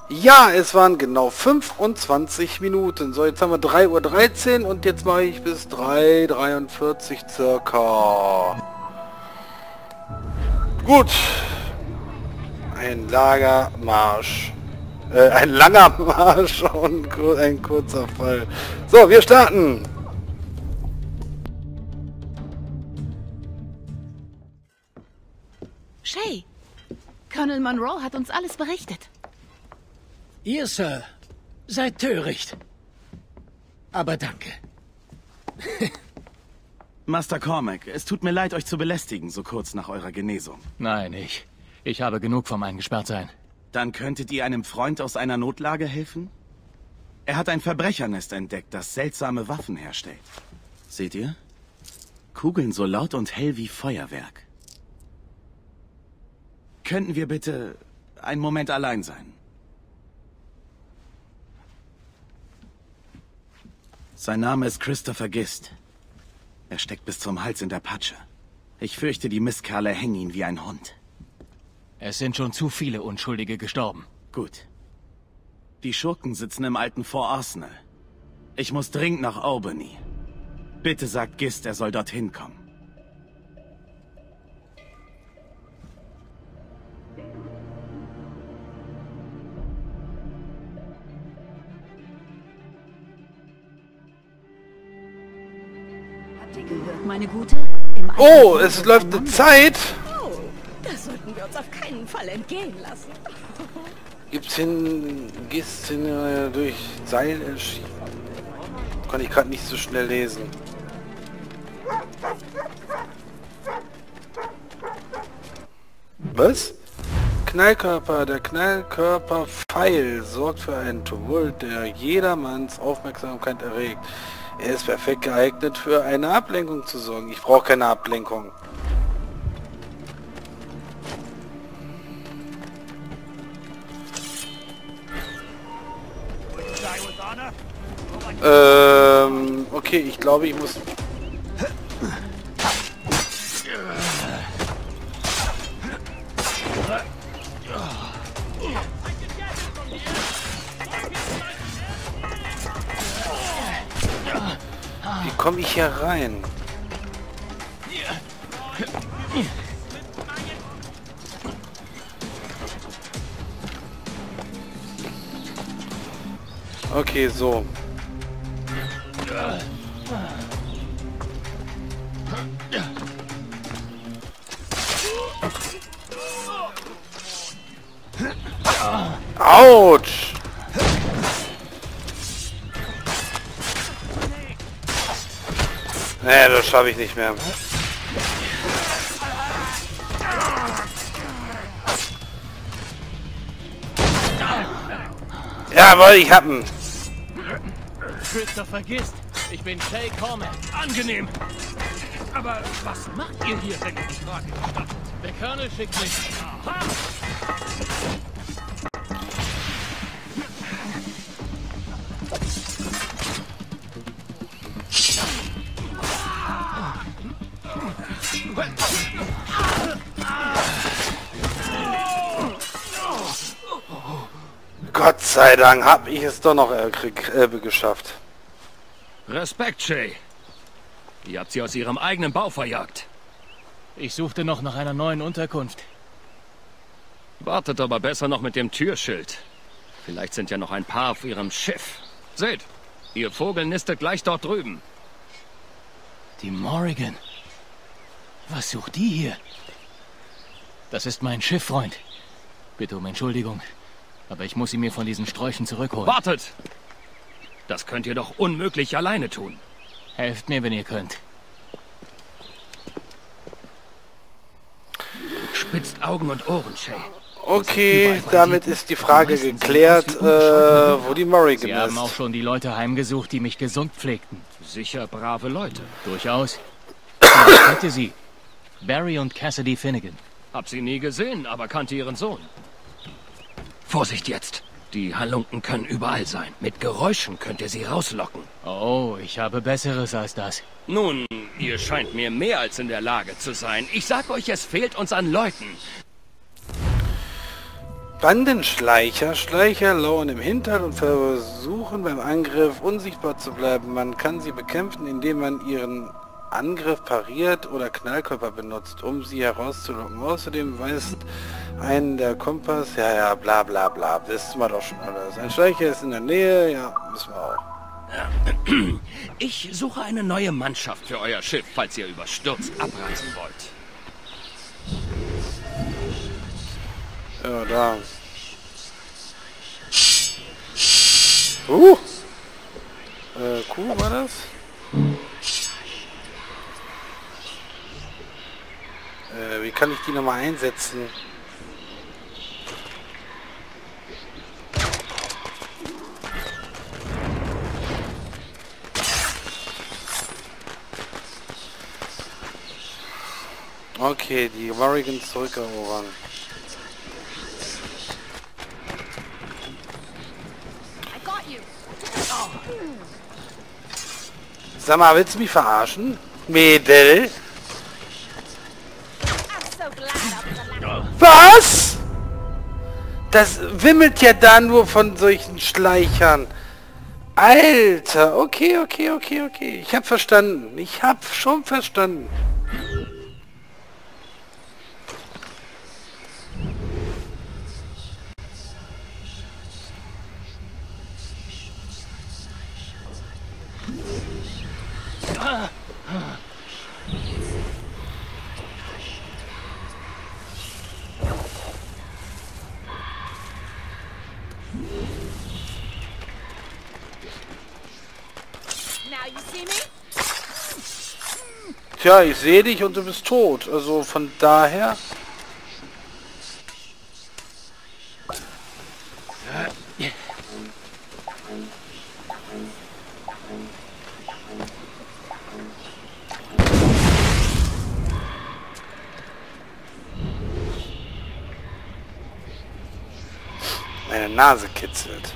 Ja, es waren genau 25 Minuten. So, jetzt haben wir 3:13 Uhr und jetzt mache ich bis 3:43 Uhr circa. Gut. Ein Lagermarsch. Ein langer Marsch und ein kurzer Fall. So, wir starten. Shay, Colonel Monroe hat uns alles berichtet. Ihr, Sir, seid töricht. Aber danke. Master Cormac, es tut mir leid, euch zu belästigen, so kurz nach eurer Genesung. Nein, ich habe genug vom Eingesperrtsein. Dann könntet ihr einem Freund aus einer Notlage helfen? Er hat ein Verbrechernest entdeckt, das seltsame Waffen herstellt. Seht ihr? Kugeln so laut und hell wie Feuerwerk. Könnten wir bitte einen Moment allein sein? Sein Name ist Christopher Gist. Er steckt bis zum Hals in der Patsche. Ich fürchte, die Mistkerle hängen ihn wie ein Hund. Es sind schon zu viele Unschuldige gestorben. Gut. Die Schurken sitzen im alten Fort Arsenal. Ich muss dringend nach Albany. Bitte sagt Gist, er soll dorthin kommen. Habt ihr gehört, meine Gute? Oh, es läuft eine Zeit. Oh, das sollten wir uns auf keinen Fall entgehen lassen. Gibt's gehst hin durch Seil erschienen. Kann ich gerade nicht so schnell lesen. Was? Knallkörper. Der Knallkörperpfeil sorgt für einen Tumult, der jedermanns Aufmerksamkeit erregt. Er ist perfekt geeignet, für eine Ablenkung zu sorgen. Ich brauche keine Ablenkung. Okay, ich glaube, ich muss... Wie komme ich hier rein? Okay, so. Autsch! Nee, das schaffe ich nicht mehr. Jawohl, ich hab ihn. Christopher Gist, ich bin Shay Cormac. Angenehm. Aber was macht ihr hier, wenn ihr die Frage gestattet? Der Colonel schickt mich. Gott sei Dank habe ich es doch noch geschafft. Respekt, Shay. Ihr habt sie aus ihrem eigenen Bau verjagt. Ich suchte noch nach einer neuen Unterkunft. Wartet aber besser noch mit dem Türschild. Vielleicht sind ja noch ein paar auf ihrem Schiff. Seht, ihr Vogel nistet gleich dort drüben. Die Morrigan. Was sucht die hier? Das ist mein Schiff, Freund. Bitte um Entschuldigung. Aber ich muss sie mir von diesen Sträuchen zurückholen. Wartet! Das könnt ihr doch unmöglich alleine tun. Helft mir, wenn ihr könnt. Spitzt Augen und Ohren, Shay. Okay, damit ist die Frage geklärt, wo die Morrigan Sie ist. haben auch schon die Leute heimgesucht, die mich gesund pflegten. Sicher brave Leute. Durchaus. Ich kannte sie. Barry und Cassidy Finnegan. Hab sie nie gesehen, aber kannte ihren Sohn. Vorsicht jetzt! Die Halunken können überall sein. Mit Geräuschen könnt ihr sie rauslocken. Oh, ich habe Besseres als das. Nun, ihr scheint mir mehr als in der Lage zu sein. Ich sag euch, es fehlt uns an Leuten. Bandenschleicher. Schleicher lauern im Hintern und versuchen beim Angriff unsichtbar zu bleiben. Man kann sie bekämpfen, indem man ihren Angriff pariert oder Knallkörper benutzt, um sie herauszulocken. Außerdem weist einen der Kompass... Ja, bla bla bla. Wissen wir doch schon alles. Ein Schleicher ist in der Nähe. Ja, wissen wir auch. Ich suche eine neue Mannschaft für euer Schiff, falls ihr überstürzt abreisen wollt. Ja, da. Kuh war das? Wie kann ich die nochmal einsetzen? Okay, die Morrigan zurückerobern. Sag mal, willst du mich verarschen? Mädel? Was? Das wimmelt ja da nur von solchen Schleichern. Alter, okay. Ich hab verstanden. Ich hab schon verstanden. Tja, ich sehe dich und du bist tot. Also von daher... Meine Nase kitzelt.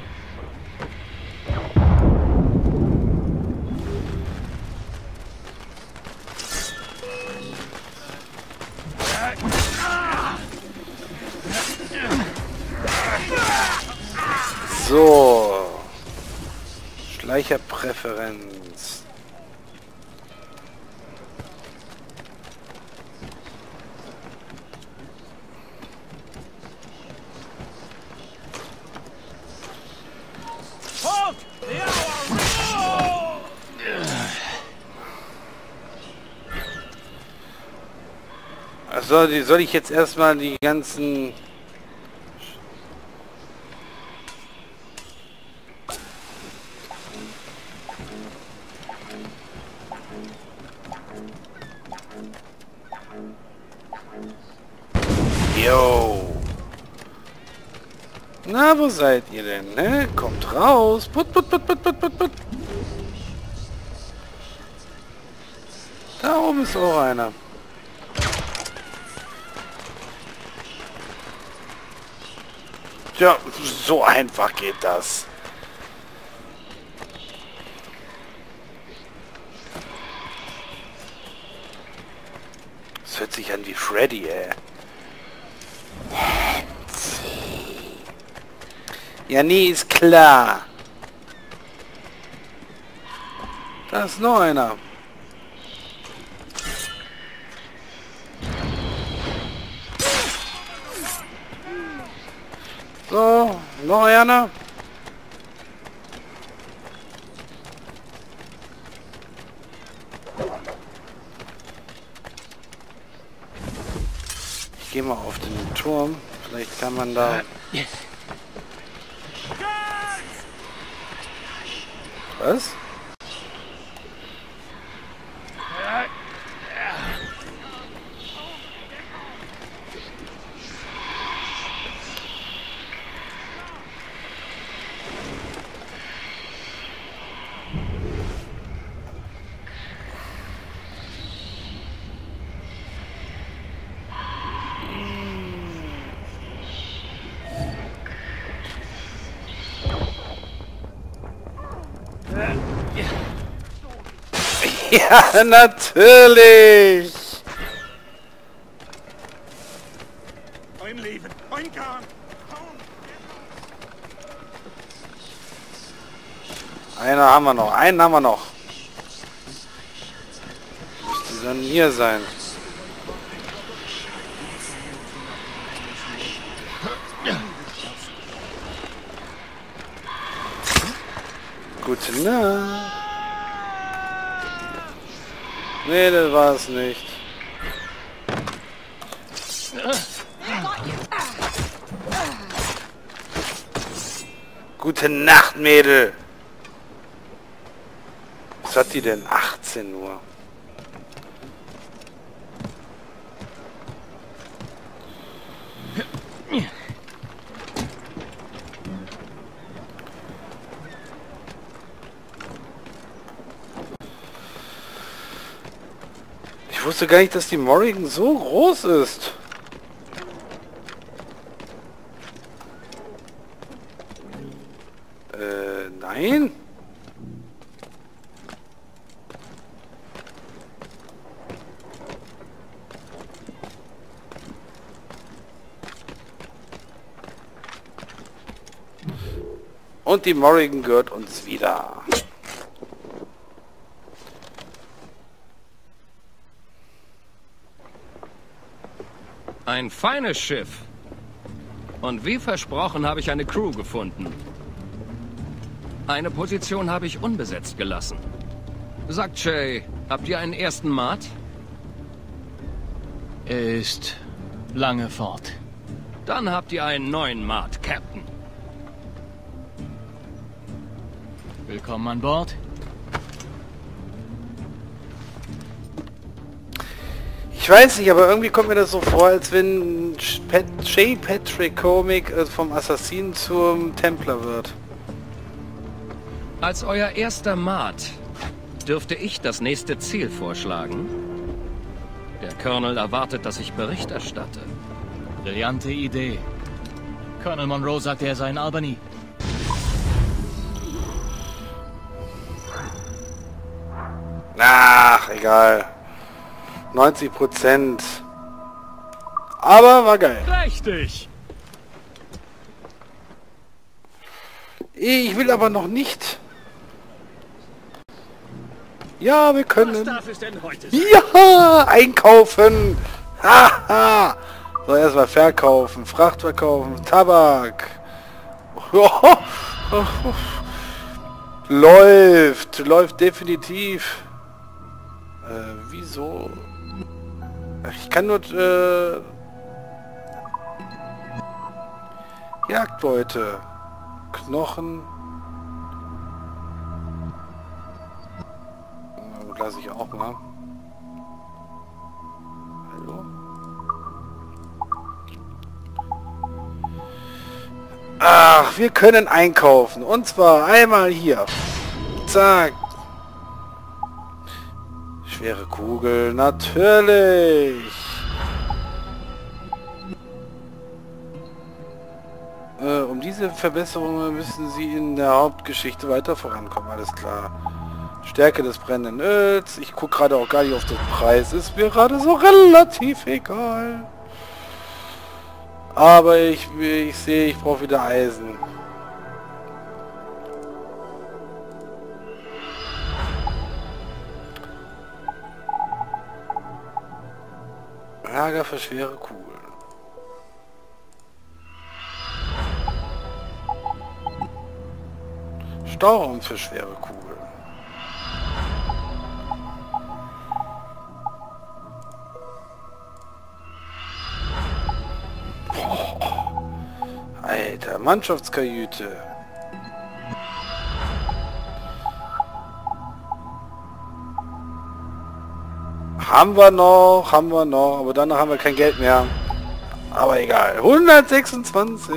So. Schleicherpräferenz. Also, soll ich jetzt erstmal die ganzen... Yo. Na, wo seid ihr denn, ne? Kommt raus. Put. Da oben ist auch einer. Ja, so einfach geht das. Das hört sich an wie Freddy, ey. Ja, nee, ist klar. Da ist noch einer. So, noch einer. Ich gehe mal auf den Turm. Vielleicht kann man da... Was? Ja, natürlich! Ein Leben, ein Kahn! Einer haben wir noch. Einen haben wir noch. Müsste dann hier sein. Gute Nacht. Nee, das war es nicht. Gute Nacht, Mädel. Was hat die denn? 18 Uhr. Ich wusste gar nicht, dass die Morrigan so groß ist. Nein? Und die Morrigan gehört uns wieder. Ein feines Schiff. Und wie versprochen habe ich eine Crew gefunden. Eine Position habe ich unbesetzt gelassen. Sagt Jay, habt ihr einen ersten Mat? Er ist lange fort. Dann habt ihr einen neuen Mat, Captain. Willkommen an Bord. Ich weiß nicht, aber irgendwie kommt mir das so vor, als wenn J. Patrick Comic vom Assassinen zum Templer wird. Als euer erster Mat dürfte ich das nächste Ziel vorschlagen. Der Colonel erwartet, dass ich Bericht erstatte. Brillante Idee. Colonel Monroe sagte, er sei in Albany. Ach, egal. 90%. Aber war geil. Richtig! Ich will aber noch nicht. Ja, wir können. Was darf es denn heute sein? Ja, einkaufen. Haha. So, erstmal verkaufen, Fracht verkaufen, Tabak. Läuft definitiv. Wieso? Ich kann nur Jagdbeute, Knochen. Lasse ich auch mal. Hallo? Ach, wir können einkaufen. Und zwar einmal hier. Zack. Schwere Kugel, natürlich. Um diese Verbesserungen müssen Sie in der Hauptgeschichte weiter vorankommen, alles klar. Stärke des brennenden Öls. Ich gucke gerade auch gar nicht auf den Preis. Ist mir gerade so relativ egal. Aber ich sehe, ich brauche wieder Eisen. Lager für schwere Kugeln. Stauraum für schwere Kugeln. Alter, Mannschaftskajüte. Haben wir noch, aber danach haben wir kein Geld mehr. Aber egal, 126.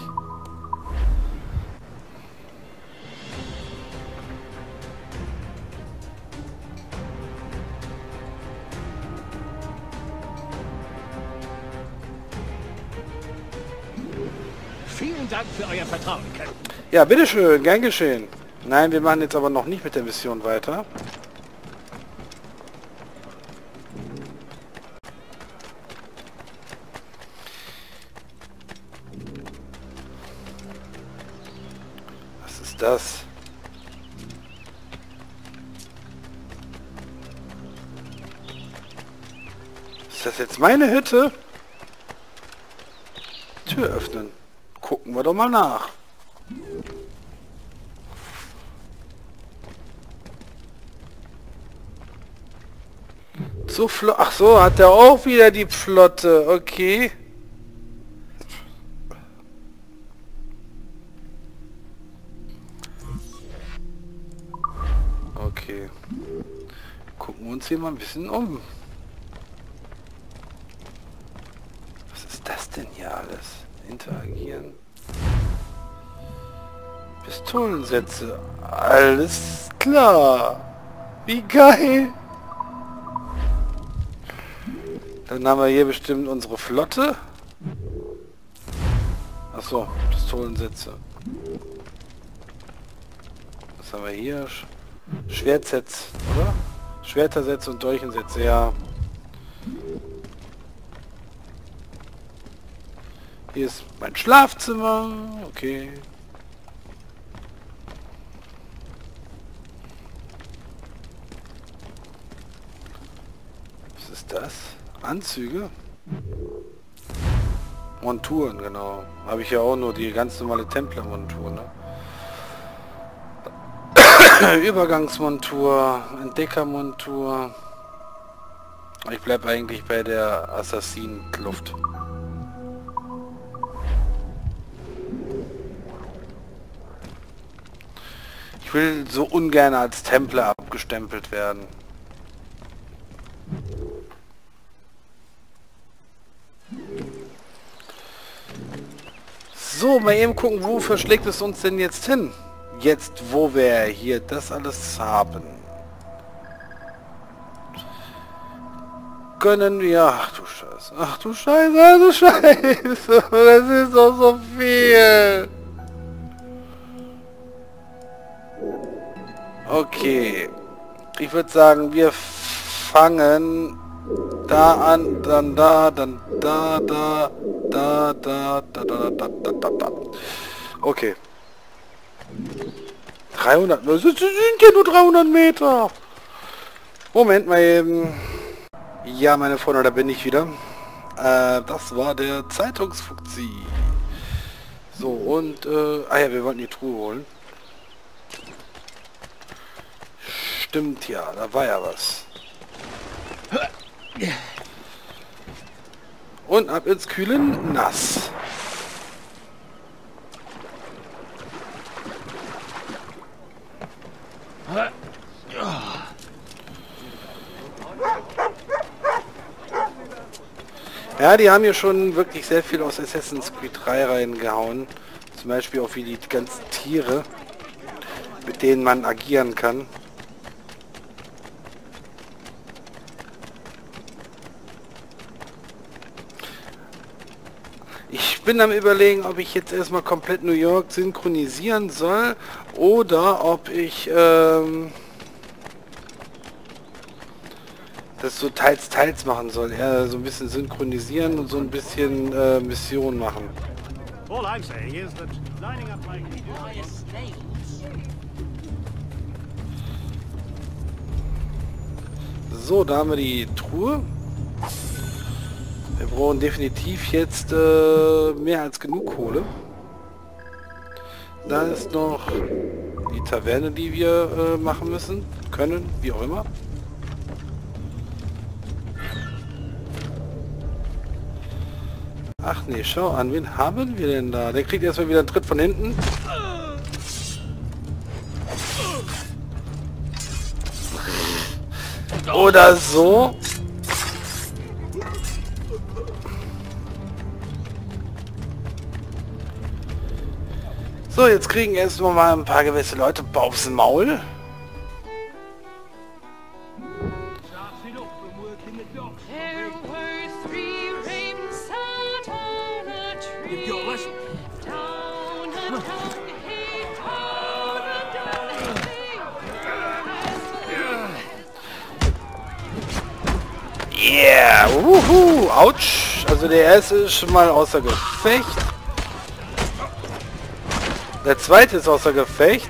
Vielen Dank für euer Vertrauen, Captain. Ja, bitteschön, gern geschehen. Nein, wir machen jetzt aber noch nicht mit der Mission weiter. Was ist das? Ist das jetzt meine Hütte? Tür öffnen. Gucken wir doch mal nach. So flott. Ach so, hat er auch wieder die Flotte. Okay. Okay. Gucken wir uns hier mal ein bisschen um. Was ist das denn hier alles? Interagieren. Pistolensätze. Alles klar. Wie geil. Dann haben wir hier bestimmt unsere Flotte. Achso, Pistolensätze. Was haben wir hier? Schwertsätze, oder? Schwertersätze und Dolchensätze, ja. Hier ist mein Schlafzimmer. Okay. Was ist das? Anzüge? Monturen, genau. Habe ich ja auch nur die ganz normale Templermontur, ne? Übergangsmontur, Entdeckermontur. Ich bleibe eigentlich bei der Assassinen-Kluft. Ich will so ungern als Templer abgestempelt werden. So, mal eben gucken, wo verschlägt es uns denn jetzt hin? Jetzt, wo wir hier das alles haben. Können wir... Ach du Scheiße. Ach du Scheiße, ach du Scheiße. Das ist doch so viel. Okay. Ich würde sagen, wir fangen da an, dann da, dann da, da, da, da, da, da, da, da, da, da. Okay. 300, das sind ja nur 300 Meter. Moment mal eben. Ja, meine Freunde, da bin ich wieder. Das war der Zeitungsfuchsi. So, und, ah ja, wir wollten die Truhe holen. Stimmt ja, da war ja was. Und ab ins Kühlen nass. Ja, die haben hier schon wirklich sehr viel aus Assassin's Creed 3 reingehauen. Zum Beispiel auch wie die ganzen Tiere, mit denen man agieren kann. Ich bin am Überlegen, ob ich jetzt erstmal komplett New York synchronisieren soll oder ob ich das so teils machen soll. Eher so ein bisschen synchronisieren und so ein bisschen Mission machen. So, da haben wir die Truhe. Wir brauchen definitiv jetzt mehr als genug Kohle. Da ist noch die Taverne, die wir machen müssen, können, wie auch immer. Ach nee, schau an, wen haben wir denn da? Der kriegt erstmal wieder einen Tritt von hinten. Oder so. So, jetzt kriegen erstmal mal ein paar gewisse Leute aufs Maul. Yeah, wuhu, ouch. Also der erste ist schon mal außer Gefecht. Der zweite ist außer Gefecht.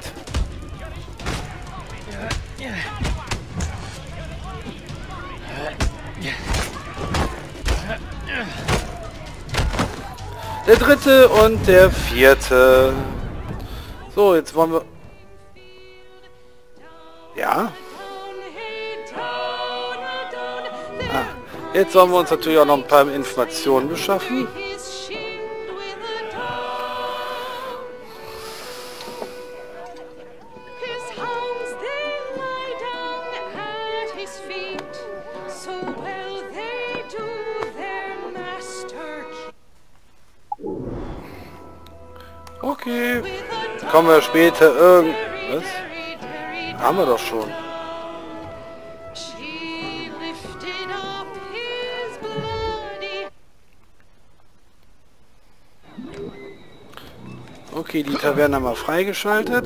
der dritte und der vierte. So, jetzt wollen wir... Ja? Ah, jetzt sollen wir uns natürlich auch noch ein paar Informationen beschaffen. Okay. Kommen wir später was? Haben wir doch schon. Okay, die Taverne haben wir freigeschaltet.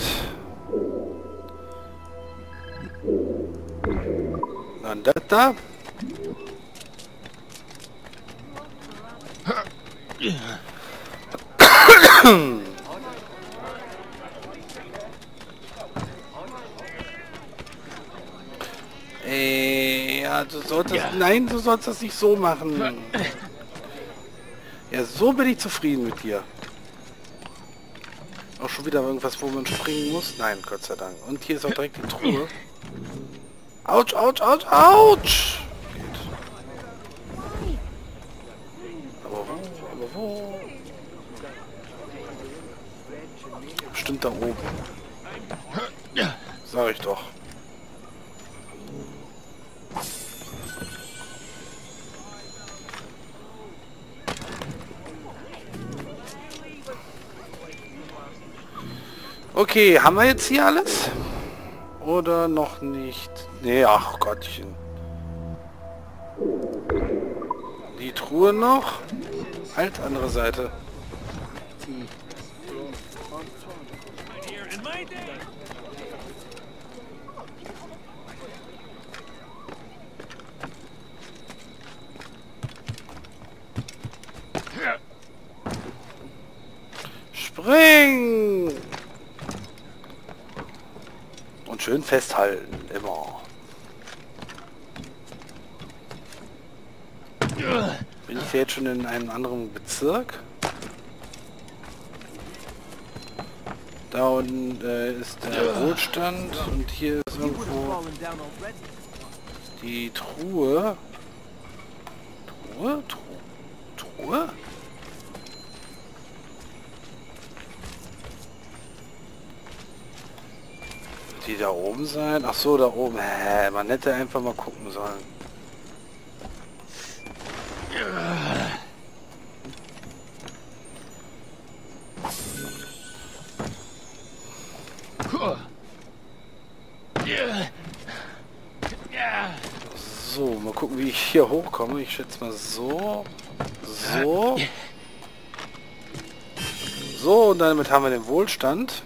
Dann das da. Ja, du solltest... Ja. Nein, du sollst das nicht so machen. Ja, so bin ich zufrieden mit dir. Auch schon wieder irgendwas, wo man springen muss? Nein, Gott sei Dank. Und hier ist auch direkt die Truhe. Autsch, autsch, autsch, autsch! Geht. Aber wo? Aber wo? Bestimmt da oben. Sag ich doch. Okay, haben wir jetzt hier alles? Oder noch nicht? Nee, ach Gottchen. Die Truhe noch? Halt, andere Seite. Spring! Und schön festhalten, immer. Bin ich jetzt schon in einem anderen Bezirk? Da unten ist der Wohlstand und hier ist irgendwo die Truhe. Truhe? Truhe? Die da oben sein? Ach so, da oben. Man hätte einfach mal gucken sollen. So, mal gucken, wie ich hier hochkomme. Ich schätze mal so. So. So, und damit haben wir den Wohlstand.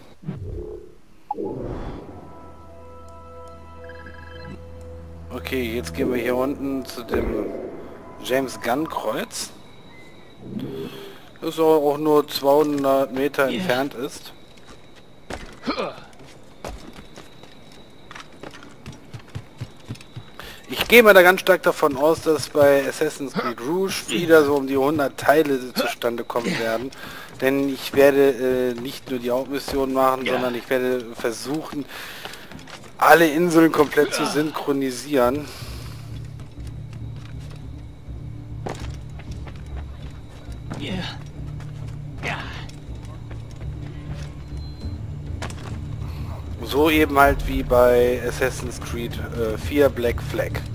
Okay, jetzt gehen wir hier unten zu dem James Gunn Kreuz. Das auch nur 200 Meter entfernt ist. Ich gehe mal da ganz stark davon aus, dass bei Assassin's Creed Rouge wieder so um die 100 Teile zustande kommen werden. Denn ich werde nicht nur die Hauptmission machen, sondern ich werde versuchen, alle Inseln komplett zu synchronisieren. So eben halt wie bei Assassin's Creed 4 Black Flag.